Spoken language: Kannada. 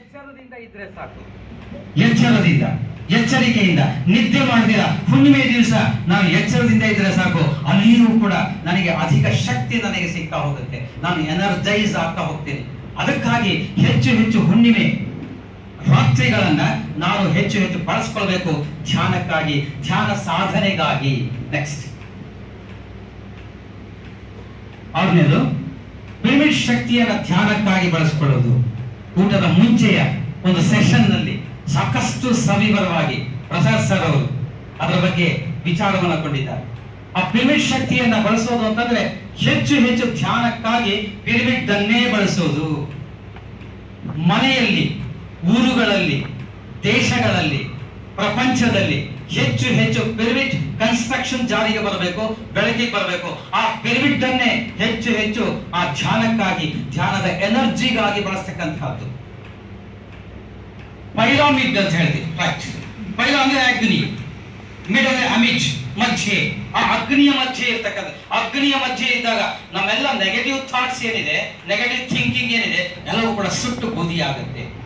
ಎಚ್ಚರದಿಂದ ಇದ್ರೆ ಸಾಕು. ಎಚ್ಚರದಿಂದ, ಎಚ್ಚರಿಕೆಯಿಂದ, ನಿದ್ದೆ ಮಾಡಿದಿರ ಹುಣ್ಣಿಮೆ ದಿವಸ ನಾವು ಎಚ್ಚರದಿಂದ ಇದ್ರೆ ಸಾಕು. ಅಲ್ಲಿಯೂ ಕೂಡ ನನಗೆ ಅಧಿಕ ಶಕ್ತಿ ನನಗೆ ಸಿಗ್ತಾ ಹೋಗುತ್ತೆ, ನಾನು ಎನರ್ಜೈಸ್ ಆಗ್ತಾ ಹೋಗ್ತೀನಿ. ಅದಕ್ಕಾಗಿ ಹೆಚ್ಚು ಹೆಚ್ಚು ಹುಣ್ಣಿಮೆ ರಾತ್ರಿಗಳನ್ನ ನಾವು ಹೆಚ್ಚು ಹೆಚ್ಚು ಬಳಸ್ಕೊಳ್ಬೇಕು ಧ್ಯಾನಕ್ಕಾಗಿ, ಧ್ಯಾನ ಸಾಧನೆಗಾಗಿ. ನೆಕ್ಸ್ಟ್, ಆರನೇದು ಪಿರಮಿಡ್ ಶಕ್ತಿಯನ್ನ ಧ್ಯಾನಕ್ಕಾಗಿ ಬಳಸಿಕೊಳ್ಳೋದು. ಊಟದ ಮುಂಚೆಯ ಒಂದು ಸೆಷನ್ ನಲ್ಲಿ ಸಾಕಷ್ಟು ಸವಿವರವಾಗಿ ಪ್ರಸಾದ್ ಸರ್ ಅವರು ಅದರ ಬಗ್ಗೆ ವಿಚಾರವನ್ನು ಕೊಟ್ಟಿದ್ದಾರೆ. ಆ ಪಿರಮಿಡ್ ಶಕ್ತಿಯನ್ನ ಬಳಸೋದು ಅಂತಂದ್ರೆ ಹೆಚ್ಚು ಹೆಚ್ಚು ಧ್ಯಾನಕ್ಕಾಗಿ ಪಿರಮಿಡ್ ಅನ್ನೇ ಬಳಸೋದು. ಮನೆಯಲ್ಲಿ, ಊರುಗಳಲ್ಲಿ, ದೇಶಗಳಲ್ಲಿ, ಪ್ರಪಂಚದಲ್ಲಿ ಹೆಚ್ಚು ಹೆಚ್ಚು ಪಿರಮಿಡ್ ಕನ್ಸ್ಟ್ರಕ್ಷನ್ ಜಾರಿಗೆ ಬರಬೇಕು, ಬೆಳಕಿಗೆ ಬರಬೇಕು. ಆ ಪಿರಮಿಡ್ ಅನ್ನೇ ಹೆಚ್ಚು ಹೆಚ್ಚು ಆ ಧ್ಯಾನಕ್ಕಾಗಿ, ಧ್ಯಾನದ ಎನರ್ಜಿಗಾಗಿ ಬಳಸ್ತಕ್ಕಂಥದ್ದು. ಪೈರಾಮಿಡ್ ಅಂತ ಹೇಳ್ತೀವಿ. ರೈಟ್, ಪೈರಾ ಅಂದ್ರೆ ಅಗ್ನಿ, ಮಿಡ್ ಅಂದ್ರೆ ಅಮಿಜ್, ಮಧ್ಯೆ. ಆ ಅಗ್ನಿಯ ಮಧ್ಯೆ ಇರ್ತಕ್ಕಂಥ, ಅಗ್ನಿಯ ಮಧ್ಯೆ ಇದ್ದಾಗ ನಮ್ಮೆಲ್ಲ ನೆಗೆಟಿವ್ ಥಾಟ್ಸ್ ಏನಿದೆ, ನೆಗೆಟಿವ್ ಥಿಂಕಿಂಗ್ ಏನಿದೆ, ಎಲ್ಲವೂ ಕೂಡ ಸುಟ್ಟು ಬೂದಿ ಆಗುತ್ತೆ.